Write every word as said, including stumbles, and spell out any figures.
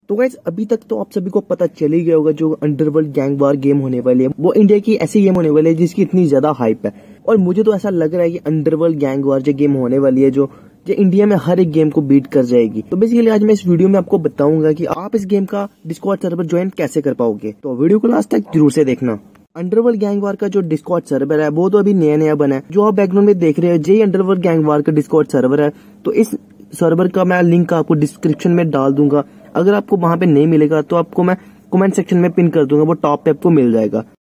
तो गाइस अभी तक तो आप सभी को पता चल ही गया होगा जो अंडरवर्ल्ड गैंग वार गेम होने वाली है वो इंडिया की ऐसी गेम होने वाली है जिसकी इतनी ज्यादा हाइप है। और मुझे तो ऐसा लग रहा है कि अंडरवर्ल्ड गैंग वार जो गेम होने वाली है जो जो इंडिया में हर एक गेम को बीट कर जाएगी। तो बेसिकली आज मैं इस वीडियो में आपको बताऊंगा कि आप इस गेम का डिस्कॉर्ड सर्वर ज्वाइन कैसे कर पाओगे। तो वीडियो को लास्ट तक जरूर से देखना। अंडरवर्ल्ड गैंग वार का जो डिस्कॉर्ड सर्वर है वो तो अभी नया नया बना है। जो आप बैकग्राउंड में देख रहे हो जे अंडरवर्ल्ड गैंग वार का डिस्कॉर्ड सर्वर है। तो इस सर्वर का मैं लिंक आपको डिस्क्रिप्शन में डाल दूंगा। अगर आपको वहां पे नहीं मिलेगा तो आपको मैं कमेंट सेक्शन में पिन कर दूंगा, वो टॉप पे आपको मिल जाएगा।